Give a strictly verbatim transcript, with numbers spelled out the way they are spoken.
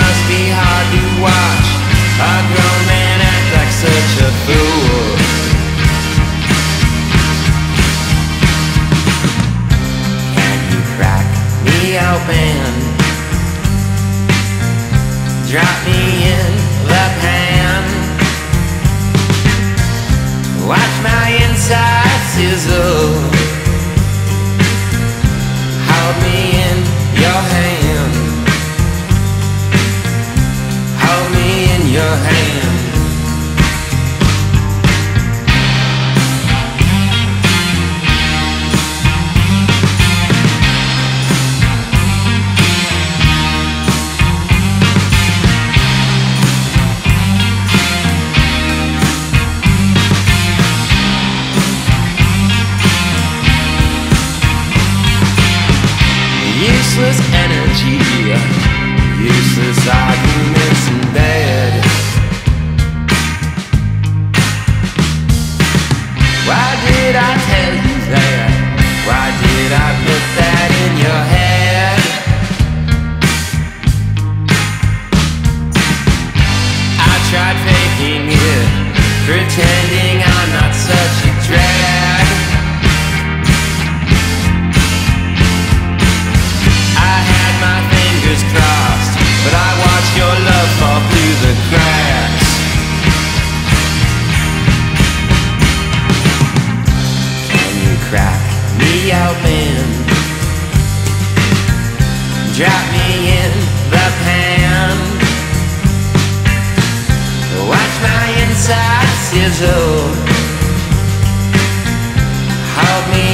must be hard to watch a grown man act like such a fool. Can you crack me open? Drop me in the pan. Watch my inside sizzle. Hold me in your hand. Hold me in your hand. Useless energy, useless arguments in bed. Why did I tell you that? Why did I put that in your head? I tried faking it, pretending I'm not such a drag. Crossed, but I watched your love fall through the cracks. Can you crack me open? Drop me in the pan. Watch my inside sizzle. Hold me